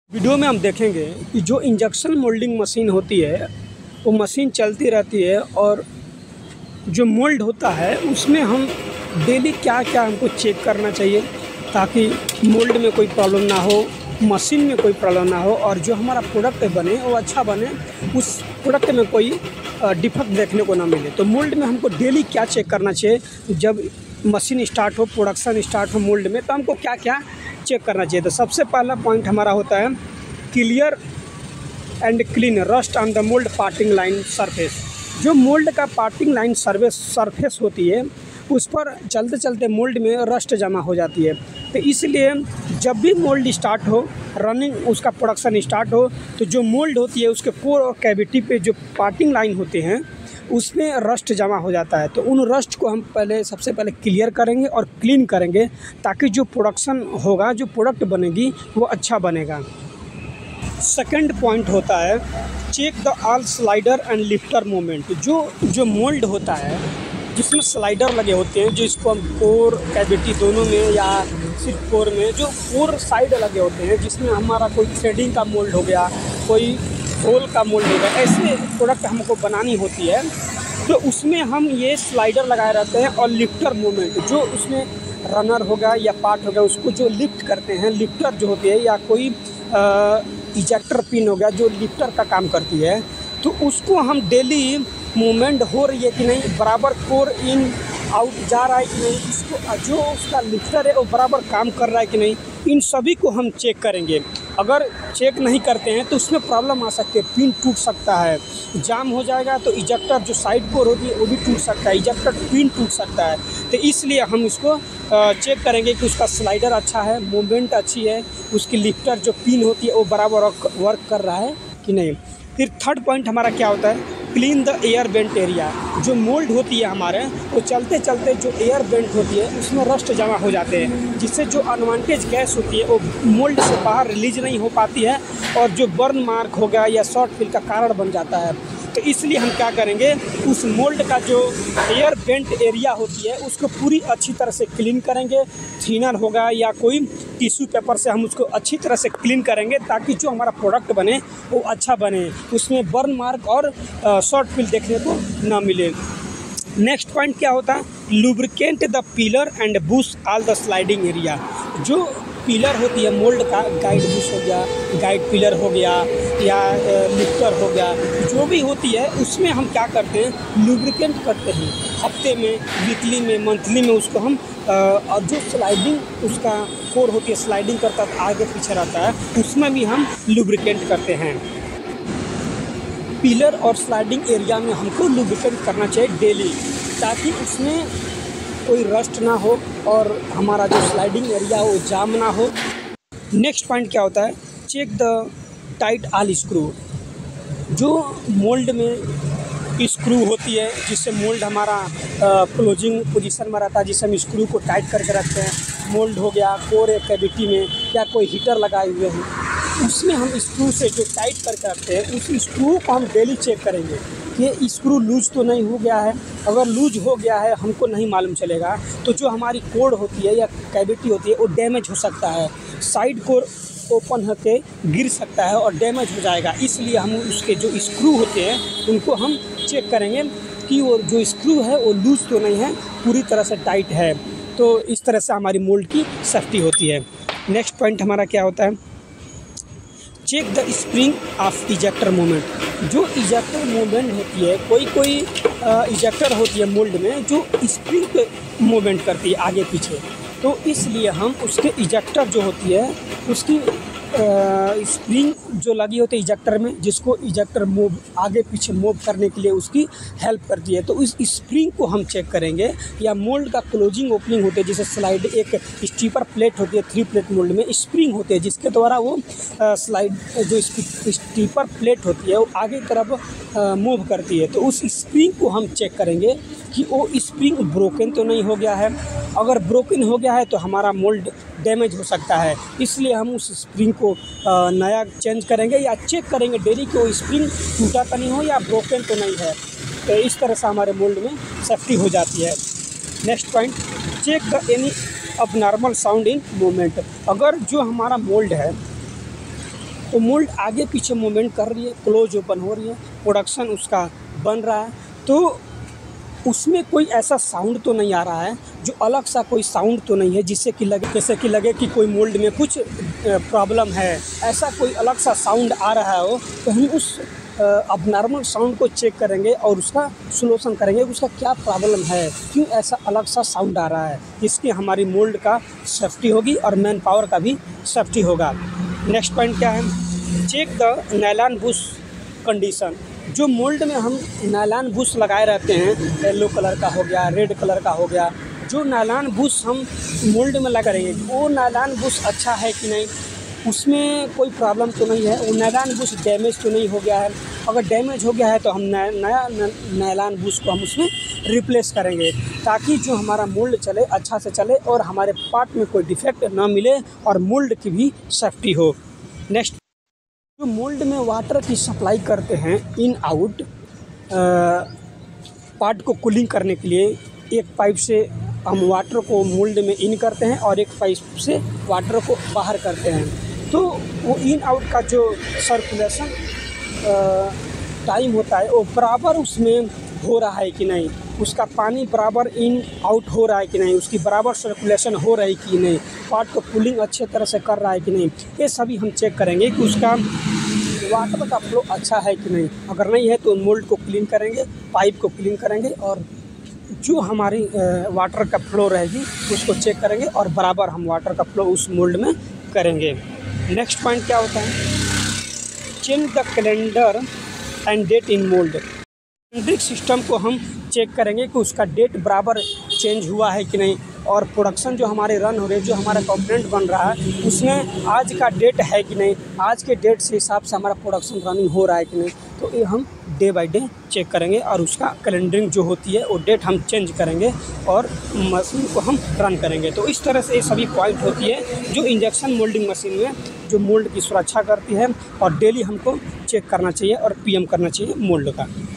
Video में हम देखेंगे कि जो इंजेक्शन मोल्डिंग मशीन होती है वो मशीन चलती रहती है और जो मोल्ड होता है उसमें हम डेली क्या क्या हमको चेक करना चाहिए ताकि मोल्ड में कोई प्रॉब्लम ना हो, मशीन में कोई प्रॉब्लम ना हो और जो हमारा प्रोडक्ट बने वो अच्छा बने, उस प्रोडक्ट में कोई डिफेक्ट देखने को ना मिले। तो मोल्ड में हमको डेली क्या चेक करना चाहिए जब मशीन स्टार्ट हो, प्रोडक्शन स्टार्ट हो मोल्ड में, तो हमको क्या क्या चेक करना चाहिए। तो सबसे पहला पॉइंट हमारा होता है clear and clean rust on the mould parting line surface. जो मोल्ड का पार्टिंग लाइन सरफेस होती है उस पर चलते चलते मोल्ड में रस्ट जमा हो जाती है। तो इसलिए जब भी मोल्ड स्टार्ट हो, रनिंग उसका प्रोडक्शन स्टार्ट हो, तो जो मोल्ड होती है उसके कोर और कैविटी पे जो पार्टिंग लाइन होते हैं उसमें रस्ट जमा हो जाता है। तो उन रस्ट को हम सबसे पहले क्लियर करेंगे और क्लीन करेंगे ताकि जो प्रोडक्शन होगा, जो प्रोडक्ट बनेगी वो अच्छा बनेगा। सेकंड पॉइंट होता है check the all slider and lifter movement. जो मोल्ड होता है जिसमें स्लाइडर लगे होते हैं, जिसको हम कोर कैविटी दोनों में या सिर्फ कोर में, जो कोर साइड लगे होते हैं जिसमें हमारा कोई थ्रेडिंग का मोल्ड हो गया, कोई होल का मोल्ड हो गया, ऐसे प्रोडक्ट हमको बनानी होती है तो उसमें हम ये स्लाइडर लगाए रहते हैं। और लिफ्टर मूवमेंट, जो उसमें रनर हो गया या पार्ट हो गया उसको जो लिफ्ट करते हैं, लिफ्टर जो होती है, या कोई इजेक्टर पिन हो गया जो लिफ्टर का काम करती है, तो उसको हम डेली मूवमेंट हो रही है कि नहीं, बराबर कोर इन आउट जा रहा है कि नहीं, इसको जो उसका लिफ्टर है वो बराबर काम कर रहा है कि नहीं, इन सभी को हम चेक करेंगे। अगर चेक नहीं करते हैं तो उसमें प्रॉब्लम आ सकती है, पिन टूट सकता है, जाम हो जाएगा, तो इजेक्टर जो साइड कोर होती है वो भी टूट सकता है, इजेक्टर पिन टूट सकता है। तो इसलिए हम इसको चेक करेंगे कि उसका स्लाइडर अच्छा है, मूवमेंट अच्छी है, उसकी लिफ्टर जो पिन होती है वो बराबर वर्क कर रहा है कि नहीं। फिर थर्ड पॉइंट हमारा क्या होता है clean the air vent area. जो मोल्ड होती है हमारे, वो चलते चलते जो एयर वेंट होती है उसमें रस्ट जमा हो जाते हैं, जिससे जो अनवांटेज गैस होती है वो मोल्ड से बाहर रिलीज नहीं हो पाती है और जो बर्न मार्क हो गया या शॉर्ट फिल का कारण बन जाता है। तो इसलिए हम क्या करेंगे, उस मोल्ड का जो एयर वेंट एरिया होती है उसको पूरी अच्छी तरह से क्लीन करेंगे। थिनर होगा या कोई टिश्यू पेपर से हम उसको अच्छी तरह से क्लीन करेंगे ताकि जो हमारा प्रोडक्ट बने वो अच्छा बने, उसमें बर्न मार्क और शॉर्ट फिल देखने को ना मिले। नेक्स्ट पॉइंट क्या होता है lubricant the pillar and bush all the sliding area. जो पिलर होती है मोल्ड का, गाइड बुश हो गया, गाइड पिलर हो गया या लिफ्टर हो गया, जो भी होती है उसमें हम क्या करते हैं लुब्रिकेंट करते हैं, हफ्ते में, वीकली में, मंथली में उसको हम और जो स्लाइडिंग उसका कोर होती है स्लाइडिंग करता है आगे पीछे रहता है, उसमें भी हम लुब्रिकेंट करते हैं। पिलर और स्लाइडिंग एरिया में हमको लुब्रिकेंट करना चाहिए डेली ताकि उसमें कोई रस्ट ना हो और हमारा जो स्लाइडिंग एरिया वो जाम ना हो। नेक्स्ट पॉइंट क्या होता है check the tight all screw. जो मोल्ड में स्क्रू होती है जिससे मोल्ड हमारा क्लोजिंग पोजीशन में रहता है, जिससे हम स्क्रू को टाइट करके रखते हैं, मोल्ड हो गया कोर कैविटी में या कोई हीटर लगाए हुए हैं, उसमें हम स्क्रू से जो टाइट करके रखते हैं उस स्क्रू को हम डेली चेक करेंगे कि स्क्रू लूज तो नहीं हो गया है। अगर लूज हो गया है हमको नहीं मालूम चलेगा तो जो हमारी कोर होती है या कैविटी होती है वो डैमेज हो सकता है, साइड कोर ओपन होके गिर सकता है और डैमेज हो जाएगा। इसलिए हम उसके जो स्क्रू होते हैं उनको हम चेक करेंगे कि वो जो स्क्रू है वो लूज तो नहीं है, पूरी तरह से टाइट है। तो इस तरह से हमारी मोल्ड की सेफ्टी होती है। नेक्स्ट पॉइंट हमारा क्या होता है check the spring of ejector movement. जो इजेक्टर मूवमेंट होती है, कोई इजेक्टर होती है मोल्ड में जो स्प्रिंग मूवमेंट करती है आगे पीछे, तो इसलिए हम उसके इजेक्टर जो होती है उसकी स्प्रिंग जो लगी होती है इजेक्टर में, जिसको इजेक्टर मूव आगे पीछे मूव करने के लिए उसकी हेल्प करती है, तो उस स्प्रिंग को हम चेक करेंगे। या मोल्ड का क्लोजिंग ओपनिंग होती है, जैसे स्लाइड एक स्टीपर प्लेट होती है, 3 प्लेट मोल्ड में स्प्रिंग होती है जिसके द्वारा वो स्लाइड जो स्टीपर प्लेट होती है वो आगे तरफ मूव करती है। तो उस स्प्रिंग को हम चेक करेंगे कि वो स्प्रिंग ब्रोकन तो नहीं हो गया है। अगर ब्रोकन हो गया है तो हमारा मोल्ड डैमेज हो सकता है, इसलिए हम उस स्प्रिंग को नया चेंज करेंगे या चेक करेंगे डेली कि वो स्प्रिंग टूटा तो नहीं हो या ब्रोकन तो नहीं है। तो इस तरह से हमारे मोल्ड में सेफ्टी हो जाती है। Next point check the any abnormal sound in movement. अगर जो हमारा मोल्ड है तो मोल्ड आगे पीछे मूवमेंट कर रही है, क्लोज ओपन हो रही है, प्रोडक्शन उसका बन रहा है। तो उसमें कोई ऐसा साउंड तो नहीं आ रहा है, जो अलग सा कोई साउंड तो नहीं है जिससे कि लगे कि कोई मोल्ड में कुछ प्रॉब्लम है। ऐसा कोई अलग सा साउंड आ रहा हो तो हम उस अबनॉर्मल साउंड को चेक करेंगे और उसका सॉल्यूशन करेंगे, उसका क्या प्रॉब्लम है, क्यों ऐसा अलग सा साउंड आ रहा है। इसकी हमारी मोल्ड का सेफ्टी होगी और मैन पावर का भी सेफ्टी होगा। नेक्स्ट पॉइंट क्या है, check the nylon bush condition. जो मोल्ड में हम नायलॉन बुश लगाए रहते हैं, येलो कलर का हो गया, रेड कलर का हो गया, जो नायलॉन बुश हम मोल्ड में लगाएंगे वो नायलॉन बुश अच्छा है कि नहीं, उसमें कोई प्रॉब्लम तो नहीं है, वो नायलॉन बुश डैमेज तो नहीं हो गया है। अगर डैमेज हो गया है तो हम नया नायलॉन बुश को हम उसमें रिप्लेस करेंगे, ताकि जो हमारा मोल्ड चले अच्छा से चले और हमारे पार्ट में कोई डिफेक्ट ना मिले और मोल्ड की भी सेफ्टी हो। नेक्स्ट, जो मोल्ड में वाटर की सप्लाई करते हैं इन आउट, पार्ट को कूलिंग करने के लिए एक पाइप से हम वाटर को मोल्ड में इन करते हैं और एक पाइप से वाटर को बाहर करते हैं। तो वो इन आउट का जो सर्कुलेशन टाइम होता है वो बराबर उसमें हो रहा है कि नहीं, उसका पानी बराबर इन आउट हो रहा है कि नहीं, उसकी बराबर सर्कुलेशन हो रही कि नहीं, पार्ट को कूलिंग अच्छे तरह से कर रहा है कि नहीं, ये सभी हम चेक करेंगे कि उसका वाटर का फ्लो अच्छा है कि नहीं। अगर नहीं है तो मोल्ड को क्लीन करेंगे, पाइप को क्लीन करेंगे और जो हमारी वाटर का फ्लो रहेगी उसको चेक करेंगे और बराबर हम वाटर का फ्लो उस मोल्ड में करेंगे। नेक्स्ट पॉइंट क्या होता है, change the calendar and date in mould. कैलेंडरिक सिस्टम को हम चेक करेंगे कि उसका डेट बराबर चेंज हुआ है कि नहीं, और प्रोडक्शन जो हमारे रन हो रहे हैं, जो हमारा कंपोनेंट बन रहा है उसमें आज का डेट है कि नहीं, आज के डेट से हिसाब से हमारा प्रोडक्शन रनिंग हो रहा है कि नहीं। तो ये हम डे बाय डे चेक करेंगे और उसका कैलेंडरिंग जो होती है वो डेट हम चेंज करेंगे और मशीन को हम रन करेंगे। तो इस तरह से ये सभी पॉइंट होती है जो इंजेक्शन मोल्डिंग मशीन में जो मोल्ड की सुरक्षा करती है और डेली हमको चेक करना चाहिए और पीएम करना चाहिए मोल्ड का।